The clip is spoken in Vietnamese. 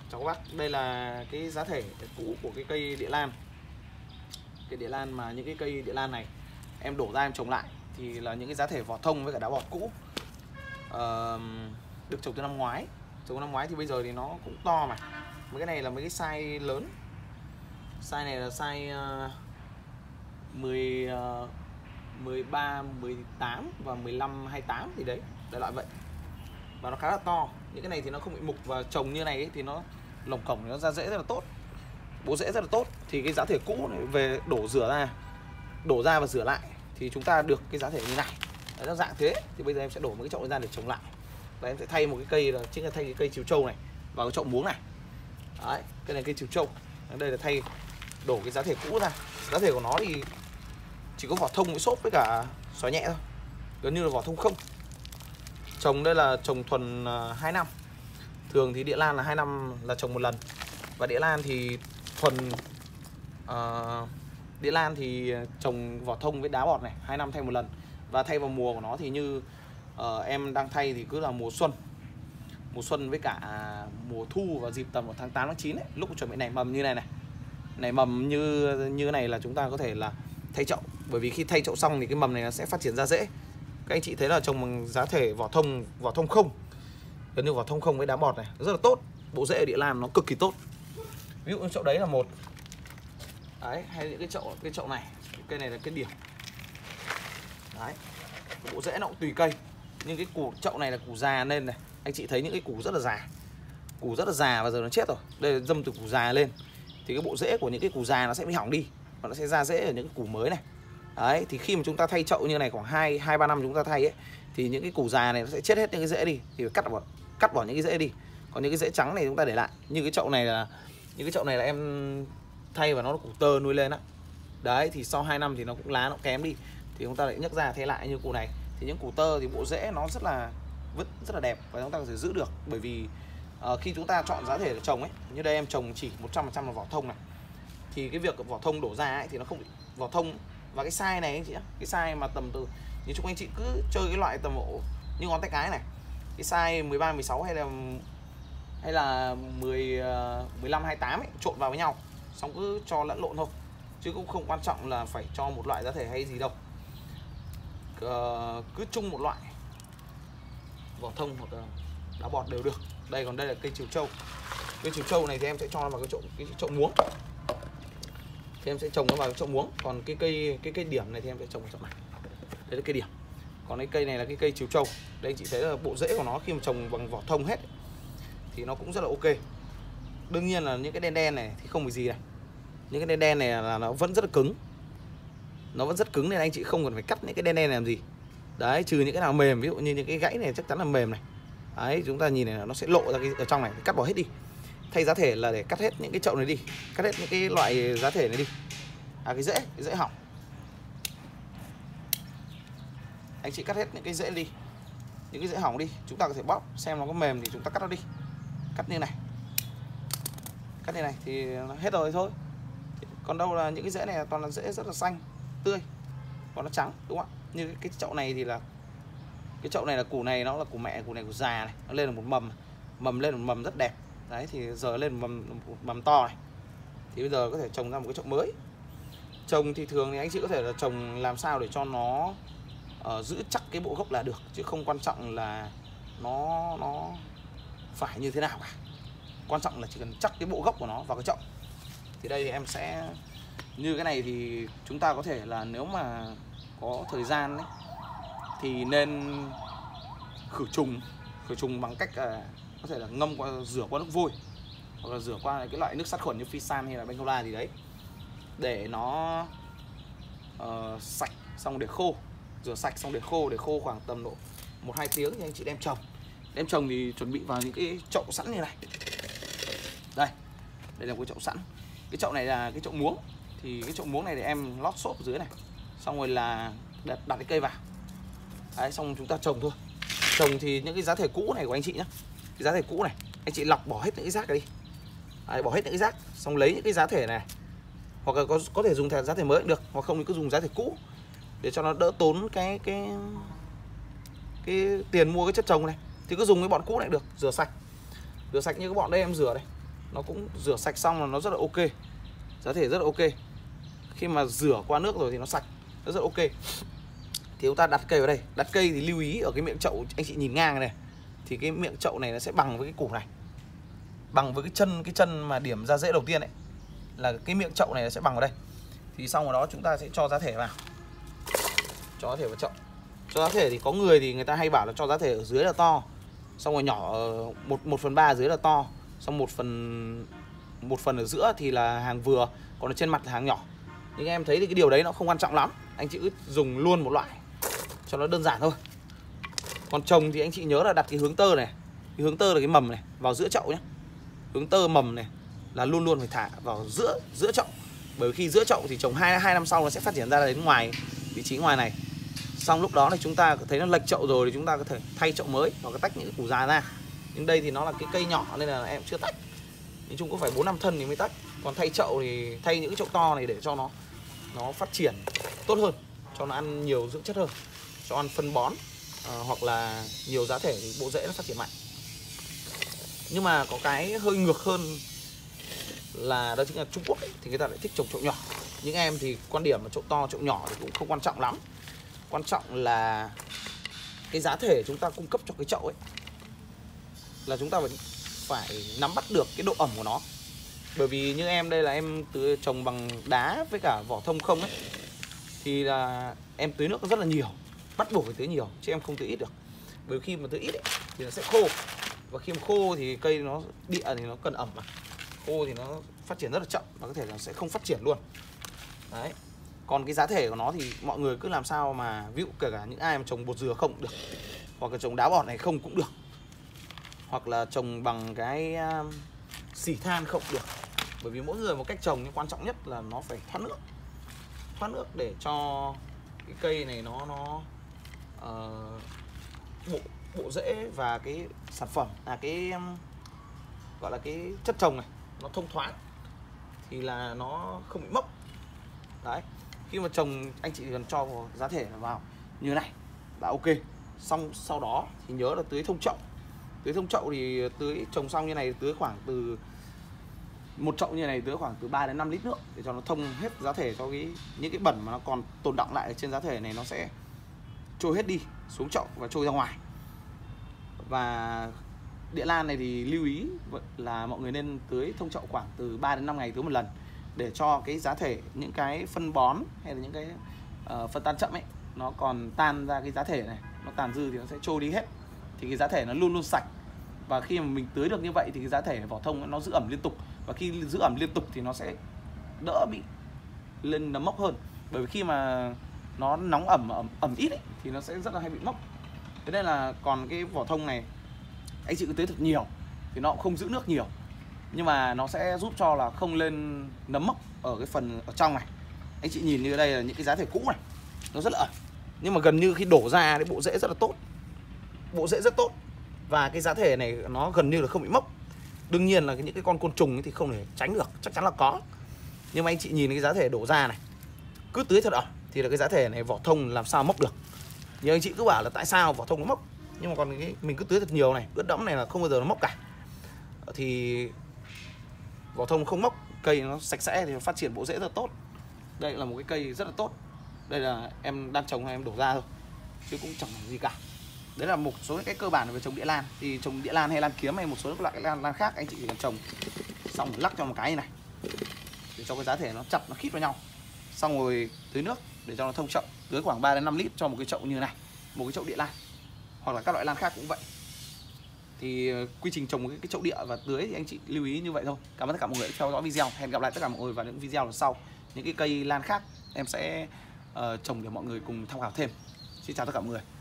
Chào các bác, đây là cái giá thể cũ của cái cây địa lan. Cái địa lan mà những cái cây địa lan này em đổ ra em trồng lại thì là những cái giá thể vỏ thông với cả đá bọt cũ. Được trồng từ năm ngoái. Trồng năm ngoái thì bây giờ thì nó cũng to mà. Mấy cái này là mấy cái size lớn. Size này là size 13, 18 và 15, 28 thì đấy, đại loại vậy. Và nó khá là to. Những cái này thì nó không bị mục, và trồng như này ấy, thì nó lồng cổng nó ra rễ rất là tốt, bộ rễ rất là tốt. Thì cái giá thể cũ này về đổ ra và rửa lại thì chúng ta được cái giá thể như này. Đấy, nó dạng thế. Thì bây giờ em sẽ đổ một cái chậu này ra để trồng lại, và em sẽ thay một cái cây, là chính là thay cái cây chiều trâu này vào cái chậu muống này. Đấy, cái này cây chiều trâu. Đây là thay đổ cái giá thể cũ ra. Giá thể của nó thì chỉ có vỏ thông với xốp với cả xóa nhẹ thôi, gần như là vỏ thông không. Trồng đây là trồng thuần 2 năm. Thường thì địa lan là 2 năm là trồng một lần. Và địa lan thì thuần địa lan thì trồng vỏ thông với đá bọt này 2 năm thay một lần. Và thay vào mùa của nó thì như em đang thay thì cứ là mùa xuân với cả mùa thu, vào dịp tầm vào tháng 8 tháng 9 ấy, lúc chuẩn bị nảy mầm như này này. Nảy mầm như thế này là chúng ta có thể là thay chậu, bởi vì khi thay chậu xong thì cái mầm này nó sẽ phát triển ra rễ. Các anh chị thấy là trồng bằng giá thể vỏ thông không, gần như vỏ thông không với đá bọt này rất là tốt. Bộ rễ ở địa lan nó cực kỳ tốt. Ví dụ như chậu đấy là một đấy, hay những cái chậu này, cái cây này là cái điểm đấy, bộ rễ nó cũng tùy cây. Nhưng cái củ chậu này là củ già nên này, anh chị thấy những cái củ rất là già và giờ nó chết rồi. Đây là dâm từ củ già lên thì cái bộ rễ của những cái củ già nó sẽ bị hỏng đi và nó sẽ ra rễ ở những cái củ mới này. Đấy, thì khi mà chúng ta thay chậu như này khoảng 2-3 năm chúng ta thay ấy, thì những cái củ già này nó sẽ chết hết những cái rễ đi, thì phải cắt bỏ những cái rễ đi. Còn những cái rễ trắng này chúng ta để lại. Như cái chậu này là em thay và nó là củ tơ nuôi lên á. Đấy, thì sau 2 năm thì nó cũng lá nó kém đi, thì chúng ta lại nhấc ra thay lại như củ này. Thì những củ tơ thì bộ rễ nó rất là đẹp và chúng ta có thể giữ được. Bởi vì khi chúng ta chọn giá thể để trồng ấy, như đây em trồng chỉ 100% là vỏ thông này, thì cái việc vỏ thông đổ ra ấy thì nó không bị vỏ thông. Và cái size này anh chị, cái size mà tầm từ, như chúng anh chị cứ chơi cái loại tầm ổ như ngón tay cái này, cái size 13, 16 hay là 15, 28 ấy, trộn vào với nhau xong cứ cho lẫn lộn thôi, chứ cũng không quan trọng là phải cho một loại giá thể hay gì đâu. Cứ chung một loại vỏ thông hoặc là đá bọt đều được. Còn đây là cây chiều trâu. Cây chiều trâu này thì em sẽ cho nó vào cái chậu muống, thì em sẽ trồng nó vào cái chậu muống. Còn cái cây điểm này thì em sẽ trồng vào chậu này. Đây là cây điểm. Còn cái cây này là cái cây chiều trâu. Đây anh chị thấy là bộ rễ của nó khi mà trồng bằng vỏ thông hết thì nó cũng rất là ok. Đương nhiên là những cái đen này thì không phải gì này. Những cái đen này là nó vẫn rất là cứng. Nó vẫn rất cứng nên anh chị không cần phải cắt những cái đen này làm gì. Đấy, trừ những cái nào mềm, ví dụ như những cái gãy này chắc chắn là mềm này. Đấy, chúng ta nhìn này nó sẽ lộ ra cái ở trong này, cắt bỏ hết đi. Thay giá thể là để cắt hết những cái chậu này đi, cắt hết những cái loại giá thể này đi. Cái rễ hỏng, anh chị cắt hết những cái rễ đi, những cái rễ hỏng đi. Chúng ta có thể bóp xem nó có mềm thì chúng ta cắt nó đi, cắt như này thì nó hết rồi thôi. Còn đâu là những cái rễ này toàn là rễ rất là xanh tươi, còn nó trắng, đúng không ạ? Như cái chậu này thì là cái chậu này là củ này nó là củ mẹ, củ này củ già này, nó lên là một mầm lên một mầm rất đẹp. Đấy, thì giờ lên một mầm to này, thì bây giờ có thể trồng ra một cái chậu mới. Trồng thì thường thì anh chị có thể là trồng làm sao để cho nó giữ chắc cái bộ gốc là được, chứ không quan trọng là nó phải như thế nào cả. Quan trọng là chỉ cần chắc cái bộ gốc của nó vào cái chậu. Thì đây thì em sẽ như cái này thì chúng ta có thể là nếu mà có thời gian ấy, thì nên khử trùng bằng cách có thể là rửa qua nước vôi, hoặc là rửa qua cái loại nước sát khuẩn như Physan hay là Bencola gì đấy, để nó sạch xong để khô, rửa sạch xong để khô khoảng tầm độ 1-2 tiếng thì anh chị đem trồng. Đem trồng thì chuẩn bị vào những cái chậu sẵn như này. Đây là một cái chậu sẵn. Cái chậu này là cái chậu muống. Thì cái chậu muống này thì em lót xốp ở dưới này, xong rồi là đặt cái cây vào. Đấy, xong chúng ta trồng thôi. Trồng thì những cái giá thể cũ này của anh chị nhá, cái giá thể cũ này anh chị lọc bỏ hết những cái rác này đi. Đấy, bỏ hết những cái rác, xong lấy những cái giá thể này, hoặc là có thể dùng giá thể mới cũng được, hoặc không thì cứ dùng giá thể cũ để cho nó đỡ tốn cái tiền mua cái chất trồng này. Thì cứ dùng cái bọn cũ này được, rửa sạch như cái bọn đây em rửa đây. nó cũng rửa sạch xong là nó rất là ok, giá thể rất là ok. Khi mà rửa qua nước rồi thì nó sạch, nó rất là ok. Thì chúng ta đặt cây vào đây. Đặt cây thì lưu ý ở cái miệng chậu, anh chị nhìn ngang này, thì cái miệng chậu này nó sẽ bằng với cái củ này, bằng với cái chân mà điểm ra rễ đầu tiên ấy, là cái miệng chậu này nó sẽ bằng vào đây. Thì xong rồi đó chúng ta sẽ cho giá thể vào, cho giá thể vào chậu. Cho giá thể thì có người thì người ta hay bảo là cho giá thể ở dưới là to, xong rồi nhỏ 1/3 ở dưới là to, xong 1/1 ở giữa thì là hàng vừa, còn ở trên mặt là hàng nhỏ. Nhưng em thấy thì cái điều đấy nó không quan trọng lắm, anh chị cứ dùng luôn một loại cho nó đơn giản thôi. Còn trồng thì anh chị nhớ là đặt cái hướng tơ này, cái hướng tơ là cái mầm này vào giữa chậu nhé. Hướng tơ mầm này là luôn luôn phải thả vào giữa chậu, bởi khi giữa chậu thì trồng 2 năm sau nó sẽ phát triển ra đến ngoài, vị trí ngoài này. Xong lúc đó thì chúng ta thấy nó lệch chậu rồi thì chúng ta có thể thay chậu mới hoặc là tách những củ già ra. Nhưng đây thì nó là cái cây nhỏ nên là em chưa tách, nhưng chung có phải 4-5 thân thì mới tách. Còn thay chậu thì thay những cái chậu to này để cho nó phát triển tốt hơn, cho nó ăn nhiều dưỡng chất hơn, cho ăn phân bón hoặc là nhiều giá thể thì bộ rễ nó phát triển mạnh. Nhưng mà có cái hơi ngược hơn là đó chính là Trung Quốc ấy, thì người ta lại thích trồng chậu nhỏ. Nhưng em thì quan điểm là chậu to chậu nhỏ thì cũng không quan trọng lắm. Quan trọng là cái giá thể chúng ta cung cấp cho cái chậu ấy, là chúng ta phải nắm bắt được cái độ ẩm của nó. Bởi vì như em đây là em trồng bằng đá với cả vỏ thông không ấy, thì là em tưới nước rất là nhiều, bắt buộc phải tưới nhiều, chứ em không tưới ít được. Bởi khi mà tưới ít ấy, thì nó sẽ khô, và khi mà khô thì cây nó địa thì nó cần ẩm mà, khô thì nó phát triển rất là chậm và có thể là sẽ không phát triển luôn. Đấy. Còn cái giá thể của nó thì mọi người cứ làm sao mà, ví dụ kể cả những ai mà trồng bột dừa không cũng được, hoặc là trồng đá bọt này không cũng được, hoặc là trồng bằng cái xỉ than không được. Bởi vì mỗi người một cách trồng, nhưng quan trọng nhất là nó phải thoát nước để cho cái cây này nó bộ rễ và cái sản phẩm cái gọi là cái chất trồng này nó thông thoáng, thì là nó không bị mốc. Đấy, khi mà trồng anh chị cần cho giá thể vào như này là ok. Xong sau đó thì nhớ là tưới thông chậu. Tưới thông chậu thì tưới trồng xong như này, tưới khoảng từ một chậu như này tưới khoảng từ 3 đến 5 lít nước để cho nó thông hết giá thể, cho những cái bẩn mà nó còn tồn đọng lại ở trên giá thể này nó sẽ trôi hết đi xuống chậu và trôi ra ngoài. Và địa lan này thì lưu ý là mọi người nên tưới thông chậu khoảng từ 3 đến 5 ngày tưới một lần, để cho cái giá thể, những cái phân bón hay là những cái phân tan chậm ấy nó còn tan ra cái giá thể này, nó tàn dư thì nó sẽ trôi đi hết, thì cái giá thể nó luôn luôn sạch. Và khi mà mình tưới được như vậy thì cái giá thể vỏ thông nó giữ ẩm liên tục, và khi giữ ẩm liên tục thì nó sẽ đỡ bị lên nấm mốc hơn. Bởi vì khi mà nó nóng ẩm ít ấy, thì nó sẽ rất là hay bị mốc. Thế nên là còn cái vỏ thông này anh chị cứ tưới thật nhiều thì nó cũng không giữ nước nhiều, nhưng mà nó sẽ giúp cho là không lên nấm mốc ở cái phần ở trong này. Anh chị nhìn như đây là những cái giá thể cũ này, nó rất là ẩm, nhưng mà gần như khi đổ ra cái bộ rễ rất là tốt, bộ rễ rất tốt, và cái giá thể này nó gần như là không bị mốc. Đương nhiên là những cái con côn trùng thì không thể tránh được, chắc chắn là có. Nhưng mà anh chị nhìn cái giá thể đổ ra này, cứ tưới thật ẩm thì là cái giá thể này vỏ thông làm sao mốc được. Nhưng anh chị cứ bảo là tại sao vỏ thông nó mốc, nhưng mà còn cái mình cứ tưới thật nhiều này, ướt đẫm này là không bao giờ nó mốc cả. Thì vỏ thông không mốc, cây nó sạch sẽ thì nó phát triển bộ rễ rất tốt. Đây là một cái cây rất là tốt. Đây là em đang trồng hay em đổ ra thôi, chứ cũng chẳng gì cả. Đấy là một số những cái cơ bản về trồng địa lan. Thì trồng địa lan hay lan kiếm hay một số các loại lan khác, anh chị chỉ cần trồng xong lắc cho một cái như này để cho cái giá thể nó chặt, nó khít vào nhau. Xong rồi tưới nước để cho nó thông chậu, tưới khoảng 3 đến 5 lít cho một cái chậu như này, một cái chậu địa lan, hoặc là các loại lan khác cũng vậy. Thì quy trình trồng cái chậu địa và tưới thì anh chị lưu ý như vậy thôi. Cảm ơn tất cả mọi người đã theo dõi video. Hẹn gặp lại tất cả mọi người vào những video lần sau. Những cái cây lan khác em sẽ trồng để mọi người cùng tham khảo thêm. Xin chào tất cả mọi người.